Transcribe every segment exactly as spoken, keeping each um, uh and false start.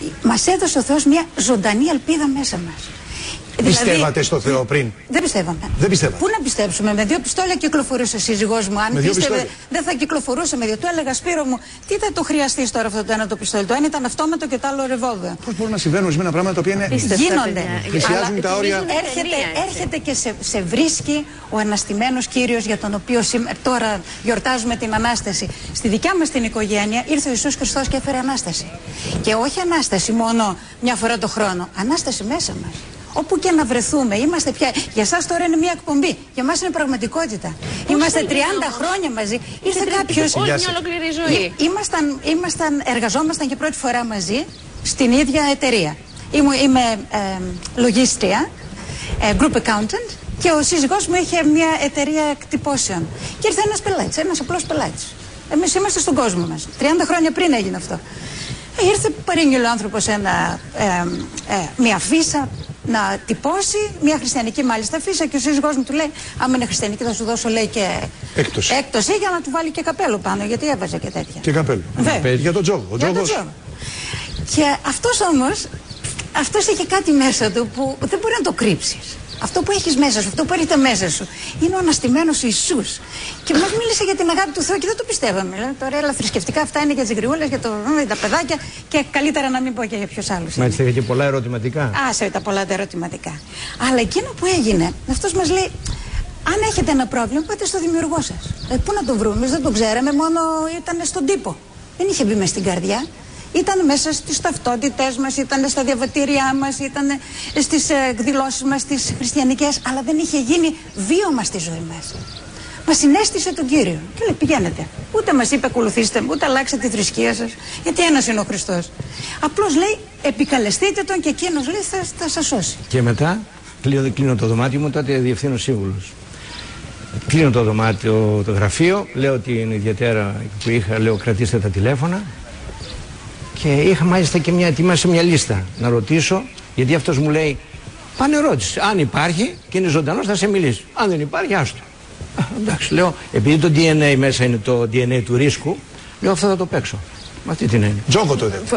μας έδωσε ο Θεός μια ζωντανή ελπίδα μέσα μας. Πιστεύατε δηλαδή, στο Θεό πριν? Δεν πιστεύαμε. Δεν πιστεύατε. Πού να πιστέψουμε? Με δύο πιστόλια κυκλοφορούσε ο σύζυγός μου. Αν πίστευε, δεν θα κυκλοφορούσε με δύο. Του έλεγα, Σπύρο μου, τι θα το χρειαστείς τώρα αυτό το ένα το πιστόλι? Το ένα ήταν αυτόματο και το άλλο ρεβόλβερ. Πώς μπορούν να συμβαίνουν ορισμένα πράγματα τα οποία είναι... Γίνονται. Πλησιάζουν τα όρια. Έρχεται, έρχεται και σε, σε βρίσκει ο αναστημένος Κύριος, για τον οποίο σήμερα, τώρα γιορτάζουμε την Ανάσταση. Στη δικιά μας την οικογένεια ήρθε ο Ιησούς Χριστός και έφερε Ανάσταση. Και όχι Ανάσταση μόνο μια φορά το χρόνο. Ανάσταση μέσα μας. Όπου και να βρεθούμε, είμαστε πια. Για εσάς τώρα είναι μια εκπομπή. Για εμάς είναι πραγματικότητα. Πώς είμαστε τριάντα χρόνια μαζί. Ήρθε κάποιος. Όλη μια ολόκληρη ζωή. Ήμασταν, ήμασταν, εργαζόμασταν και πρώτη φορά μαζί στην ίδια εταιρεία. Είμαι, είμαι ε, λογίστρια, ε, group accountant, και ο σύζυγός μου είχε μια εταιρεία εκτυπώσεων. Και ήρθε ένας πελάτης, ένας απλός πελάτης. Εμείς είμαστε στον κόσμο μας. τριάντα χρόνια πριν έγινε αυτό. Ε, ήρθε παρήγγειλε ο άνθρωπος ένα, ε, ε, μια φύσα να τυπώσει, μια χριστιανική μάλιστα φύσα, και ο σύζυγός μου του λέει, άμα είναι χριστιανική θα σου δώσω, λέει, και έκπτωση, έκπτωση για να του βάλει και καπέλο πάνω, γιατί έβαζε και τέτοια. Και καπέλο. Βέβαια. Για τον τζόγο. Ο για τον τζόγο. Και αυτός όμως, αυτός είχε κάτι μέσα του που δεν μπορεί να το κρύψεις. Αυτό που έχεις μέσα σου, αυτό που έρχεται μέσα σου, είναι ο αναστημένος Ιησούς. Και μας μίλησε για την αγάπη του Θεού και δεν το πιστεύαμε. Λέει, τώρα έλα, θρησκευτικά αυτά είναι για τις γριούλες, για το, τα παιδάκια, και καλύτερα να μην πω και για ποιος άλλος. Μα έτσι είχε και πολλά ερωτηματικά. Άσε τα πολλά τα ερωτηματικά. Αλλά εκείνο που έγινε, αυτός μας λέει, αν έχετε ένα πρόβλημα, πάτε στο δημιουργό σας. Ε, πού να τον βρούμε, εμείς δεν τον ξέραμε, μόνο ήταν στον τύπο. Δεν είχε μπει μες στην καρδιά. Ήταν μέσα στις ταυτότητές μας, ήταν στα διαβατήριά μας, ήταν στις εκδηλώσεις μας, στις χριστιανικές, αλλά δεν είχε γίνει βίωμα στη ζωή μας. Μας συνέστησε τον Κύριο και λέει, πηγαίνετε. Ούτε μας είπε ακολουθήστε με, ούτε αλλάξετε τη θρησκεία σας, γιατί ένας είναι ο Χριστός. Απλώς λέει, επικαλεστείτε τον, και εκείνος λέει θα, θα σας σώσει. Και μετά κλείνω το δωμάτιο μου, τότε διευθύνω σύμβουλος. Κλείνω το δωμάτιο, το γραφείο, λέω την ιδιαίτερα που είχα, λέω κρατήστε τα τηλέφωνα. Και είχα μάλιστα και μια, ετοιμάσει μια λίστα να ρωτήσω, γιατί αυτός μου λέει, πάνε ρώτησε, αν υπάρχει και είναι ζωντανός θα σε μιλήσει, αν δεν υπάρχει άστο. Α, εντάξει, λέω, επειδή το ντι εν έι μέσα είναι το ντι εν έι του ρίσκου, λέω αυτό θα το παίξω. Με αυτή την έννοια. Τζόκο το είδε.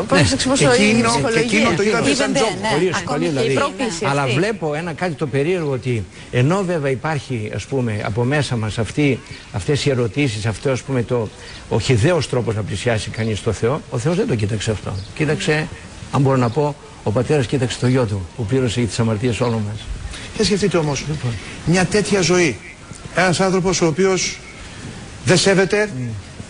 Εκείνο το είδατε σαν τζόκο. Πολύ σχολείο δηλαδή. Αλλά βλέπω ένα κάτι το περίεργο, ότι ενώ βέβαια υπάρχει, ας πούμε, από μέσα μας αυτή, αυτές οι ερωτήσεις, αυτό, ας πούμε, το, ο χυδαίος τρόπος να πλησιάσει κανείς το Θεό, ο Θεός δεν το κοίταξε αυτό. Κοίταξε, αν μπορώ να πω, ο πατέρας κοίταξε το γιο του που πλήρωσε για τις αμαρτίες όλων μας. Και σκεφτείτε όμως, μια τέτοια ζωή, ένας άνθρωπος ο οποίος δεν σέβεται mm.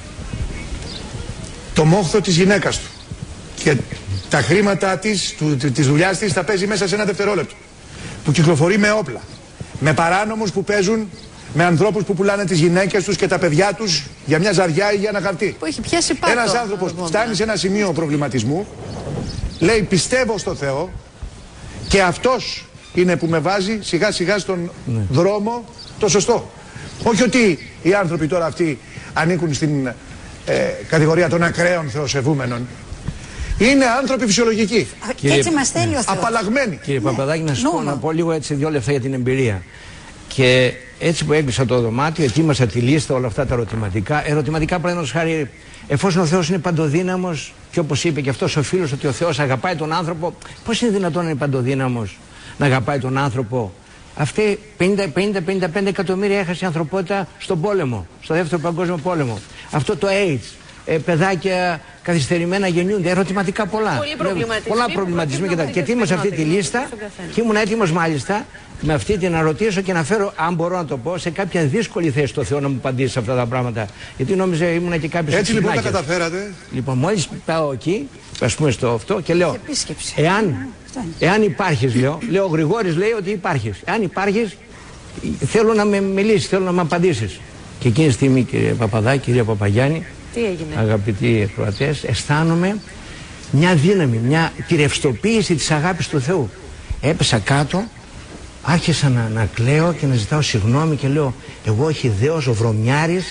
το μόχθο της γυναίκας του και τα χρήματα της, του, της δουλειάς της, τα παίζει μέσα σε ένα δευτερόλεπτο, που κυκλοφορεί με όπλα, με παράνομους που παίζουν με ανθρώπους που πουλάνε τις γυναίκες τους και τα παιδιά τους για μια ζαριά ή για ένα χαρτί. Που έχει πιάσει πάτο. Ένας άνθρωπος που φτάνει σε ένα σημείο προβληματισμού, λέει πιστεύω στο Θεό και αυτός είναι που με βάζει σιγά σιγά στον ναι. δρόμο το σωστό. Όχι ότι οι άνθρωποι τώρα αυτοί ανήκουν στην ε, κατηγορία των ακραίων θεοσεβούμενων. Είναι άνθρωποι φυσιολογικοί. Και έτσι μας θέλει ο Θεός. Απαλλαγμένοι. Κύριε ναι. Παπαδάκη, να σας πω, να πω λίγο έτσι δύο λεπτά για την εμπειρία. Και έτσι που έκλεισα το δωμάτιο, ετοίμασα τη λίστα, όλα αυτά τα ερωτηματικά. Ερωτηματικά, παραδείγματος χάρη, εφόσον ο Θεός είναι παντοδύναμος, και όπως είπε και αυτός ο φίλος, ότι ο Θεός αγαπάει τον άνθρωπο, πώς είναι δυνατόν να είναι παντοδύναμος, να αγαπάει τον άνθρωπο? Αυτοί πενήντα με πενήντα πέντε εκατομμύρια έχασε η ανθρωπότητα στον πόλεμο, στο δεύτερο παγκόσμιο πόλεμο. Αυτό το AIDS, ε, παιδάκια καθυστερημένα γεννιούνται, ερωτηματικά πολλά. Πολλά προβληματισμοί και, και ετοίμασα αυτή τη λίστα και ήμουν έτοιμος μάλιστα με αυτή την να ρωτήσω και να φέρω, αν μπορώ να το πω, σε κάποια δύσκολη θέση το Θεό να μου απαντήσει σε αυτά τα πράγματα. Γιατί νόμιζα ήμουν και κάποιος. Έτσι λοιπόν τα καταφέρατε. Λοιπόν, μόλις πάω εκεί, ας πούμε στο αυτό και λέω, εάν, εάν υπάρχεις, λέω, λέω ο Γρηγόρης λέει ότι υπάρχεις. Εάν υπάρχεις, θέλω να με μιλήσεις, θέλω να με απαντήσεις. Και εκείνη τη στιγμή, κύριε Παπαδάκη, κυρία Παπαγιάννη, τι έγινε? Αγαπητοί εκροατές, αισθάνομαι μια δύναμη, μια τη ρευστοποίηση της αγάπης του Θεού. Έπεσα κάτω, άρχισα να, να κλαίω και να ζητάω συγγνώμη και λέω, εγώ ο Χυδαίος, ο Βρωμιάρης,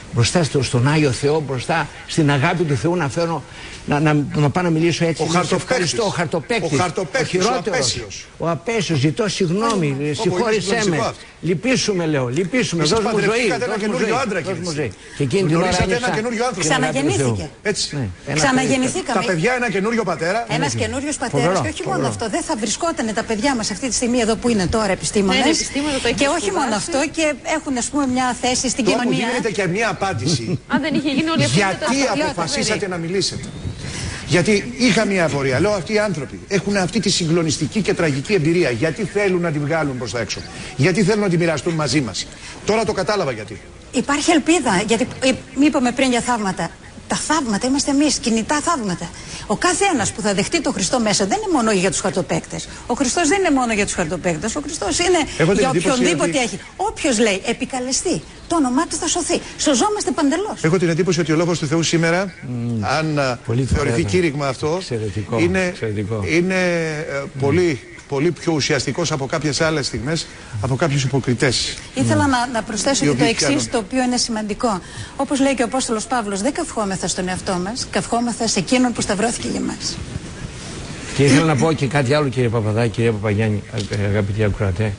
μπροστά στο, στον Άγιο Θεό, μπροστά στην αγάπη του Θεού να φέρω, να, να, να πάω να μιλήσω έτσι. Ο χαρτοπαίκτης. Ο χαρτοπαίκτης. Ο χαρτοπαίκτης, ο απέσιος. Ο απέσιος, ζητώ συγγνώμη, oh, συγχώρησέ με. Λυπήσουμε, λέω, λυπήσουμε. Δώσ' μου ζωή. Ένα καινούριο άντρα και ζωή. Και εκείνη την ώρα ένα καινούριο άνθρωπο. Ξαναγεννήθηκε. Ξαναγεννηθήκαμε. Τα παιδιά ένα καινούριο πατέρα. Ένα καινούριο πατέρα. Και όχι μόνο αυτό, δεν θα βρισκόταν τα παιδιά μα αυτή τη στιγμή εδώ που είναι τώρα επιστήμονες. Και όχι μόνο αυτό, και έχουν ας πούμε μια θέση στην κοινωνία. Μου γίνεται και μια απάντηση. Αν δεν είχε γίνει όλη αυτή η γιατί αποφασίσατε να μιλήσετε? Γιατί είχα μια απορία. Λέω, αυτοί οι άνθρωποι έχουν αυτή τη συγκλονιστική και τραγική εμπειρία. Γιατί θέλουν να τη βγάλουν προς τα έξω? Γιατί θέλουν να τη μοιραστούν μαζί μας? Τώρα το κατάλαβα γιατί. Υπάρχει ελπίδα. Γιατί είπαμε πριν για θαύματα. Τα θαύματα είμαστε εμείς, κινητά θαύματα. Ο κάθε ένας που θα δεχτεί τον Χριστό μέσα δεν είναι μόνο για τους χαρτοπαίκτες. Ο Χριστός δεν είναι μόνο για τους χαρτοπαίκτες. Ο Χριστός είναι για οποιονδήποτε ότι... έχει. Όποιος λέει επικαλεστεί, το όνομά του θα σωθεί. Σωζόμαστε παντελώς. Έχω την εντύπωση ότι ο Λόγος του Θεού σήμερα, mm, αν θεωρηθεί κήρυγμα αυτό, εξαιρετικό, είναι, εξαιρετικό. είναι ε, πολύ. πολύ πιο ουσιαστικός από κάποιες άλλες στιγμές, από κάποιους υποκριτές. Ήθελα mm. να, να προσθέσω και το εξής, το οποίο είναι σημαντικό. Όπως λέει και ο Απόστολος Παύλος, δεν καυχόμεθα στον εαυτό μας, καυχόμεθα σε εκείνον που σταυρώθηκε για μας. Και ήθελα να πω και κάτι άλλο, κύριε Παπαδάκη, κύριε Παπαγιάννη, αγαπητοί ακροατέ.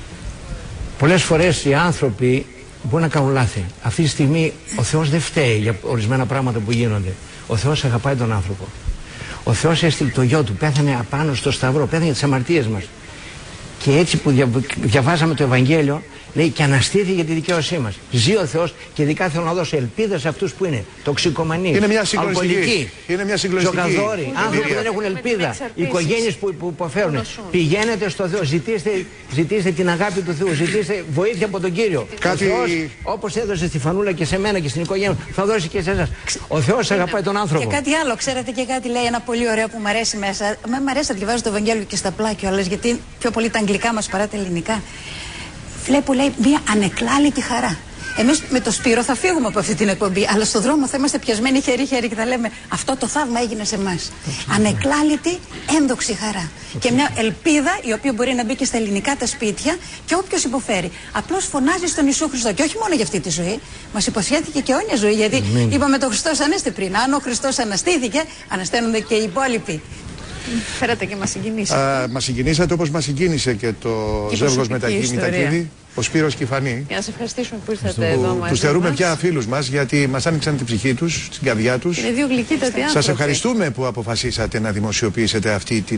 Πολλές φορές οι άνθρωποι μπορούν να κάνουν λάθη. Αυτή τη στιγμή ο Θεός δεν φταίει για ορισμένα πράγματα που γίνονται. Ο Θεός αγαπάει τον άνθρωπο. Ο Θεός έστειλε το γιο του, πέθανε απάνω στο σταυρό, πέθανε για τις αμαρτίες μας. Και έτσι που δια, διαβάζαμε το Ευαγγέλιο, λέει και αναστήθηκε για τη δικαίωσή μας. Ζει ο Θεός και ειδικά θέλω να δώσω ελπίδα σε αυτούς που είναι τοξικομανείς, αλκοολικοί, ζωγαδόροι, άνθρωποι που δεν έχουν ελπίδα, οικογένειες που, που υποφέρουν. Πηγαίνετε στο Θεό, ζητήστε, ζητήστε την αγάπη του Θεού, ζητήστε βοήθεια από τον Κύριο. Κάτι... Ο Θεός, όπως έδωσε στη Φανούλα και σε μένα και στην οικογένεια, θα δώσει και σε εσάς. Ο Θεός αγαπάει τον άνθρωπο. Και κάτι άλλο, ξέρετε, και κάτι λέει ένα πολύ ωραίο που μου αρέσει μέσα. Μ' αρέσει να διαβάζω το Ευαγγέλιο και στα πλάκια όλες, γιατί πιο πολύ τα αγγλικά μας παρά τα ελληνικά. Βλέπω, λέει, μια ανεκλάλητη χαρά. Εμείς με το Σπύρο θα φύγουμε από αυτή την εκπομπή, αλλά στον δρόμο θα είμαστε πιασμένοι χέρι-χέρι και θα λέμε αυτό το θαύμα έγινε σε εμάς. Ανεκλάλητη, ένδοξη χαρά. Και μια ελπίδα η οποία μπορεί να μπει και στα ελληνικά τα σπίτια και όποιος υποφέρει. Απλώς φωνάζει στον Ιησού Χριστό. Και όχι μόνο για αυτή τη ζωή, μας υποσχέθηκε και αιώνια ζωή. Γιατί Αμήν. είπαμε το Χριστός Ανέστη πριν. Αν ο Χριστός αναστήθηκε, ανασταίνονται και οι υπόλοιποι. Φέρατε και μας συγκινήσατε. Μας συγκινήσατε όπως μας συγκίνησε και το ζεύγος Μητακίδη, ο Σπύρος και η Φανή. Για να σας ευχαριστήσουμε που ήρθατε εδώ μαζί μας. Τους θεωρούμε πια φίλους μας, γιατί μας άνοιξαν την ψυχή τους, την καρδιά τους. Είναι δύο γλυκύτατοι άνθρωποι. Σας ευχαριστούμε που αποφασίσατε να δημοσιοποιήσετε αυτή την...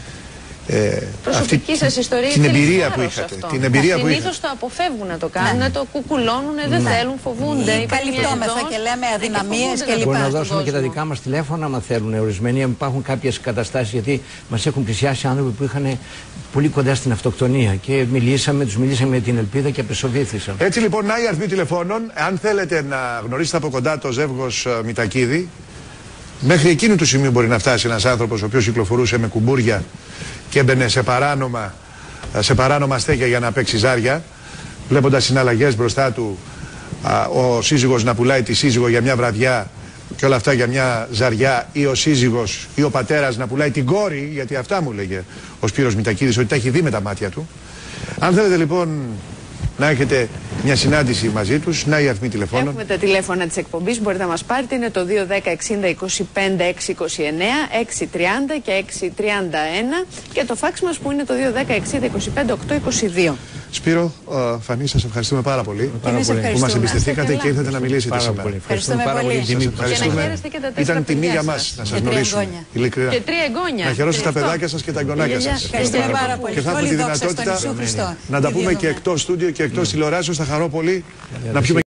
Ε, προσωπική σας ιστορία, την εμπειρία που είχατε. Την εμπειρία που συνήθως το αποφεύγουν να το κάνουν, ναι. το κουκουλώνουν, δεν ναι. θέλουν, φοβούνται. Καλυπτόμεθα και λέμε αδυναμίες κλπ. Μπορούμε να δώσουμε και τα δικά μας τηλέφωνα, άμα θέλουν. Ορισμένοι υπάρχουν κάποιες καταστάσεις, γιατί μας έχουν πλησιάσει άνθρωποι που είχαν πολύ κοντά στην αυτοκτονία. Και μιλήσαμε, τους μιλήσαμε με την ελπίδα και απεσοβήθησαν. Έτσι λοιπόν, να οι αριθμοί τηλεφώνων, αν θέλετε να γνωρίσετε από κοντά το ζεύγος Μητακίδη, μέχρι εκείνου του σημείου μπορεί να φτάσει ένας άνθρωπος ο οποίος κυκλοφορούσε με κουμπούρια και έμπαινε σε παράνομα, σε παράνομα στέκια για να παίξει ζάρια, βλέποντας συναλλαγές μπροστά του, α, ο σύζυγος να πουλάει τη σύζυγο για μια βραδιά και όλα αυτά για μια ζαριά, ή ο σύζυγος ή ο πατέρας να πουλάει την κόρη, γιατί αυτά μου λέγε ο Σπύρος Μητακίδης, ότι τα έχει δει με τα μάτια του. Αν θέλετε λοιπόν να έχετε μια συνάντηση μαζί τους, να οι αριθμοί τηλεφώνων. Έχουμε τα τηλέφωνα της εκπομπής, μπορείτε να μας πάρετε, είναι το δύο ένα μηδέν εξήντα είκοσι πέντε έξι είκοσι εννέα, έξι τριάντα και έξι τριάντα ένα και το φάξ μας που είναι το δύο ένα μηδέν εξήντα είκοσι πέντε οκτώ είκοσι δύο. Σπύρο, uh, Φανή, σας ευχαριστούμε πάρα πολύ πάρα πολύ. που μας εμπιστευτήκατε και ήρθατε να μιλήσετε πάρα σήμερα. Πολύ. Ευχαριστούμε πάρα πολύ. Και να χαίρεστε και τα τέσσερα. Ήταν τιμή για μας να σας γνωρίσουμε. Ειλικρινά. Και τρία εγγόνια. Να χαιρόσετε τα παιδάκια σας και τα εγγονάκια σας. Ευχαριστούμε πάρα πολύ. Και θα έχουμε τη δυνατότητα να τα πούμε και εκτός στούντιο και εκτός τηλεοράσεως. Θα χαρώ πολύ να πιούμε.